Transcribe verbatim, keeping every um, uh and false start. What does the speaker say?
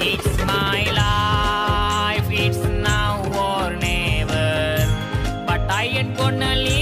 It's my life, it's now or never. But I ain't gonna leave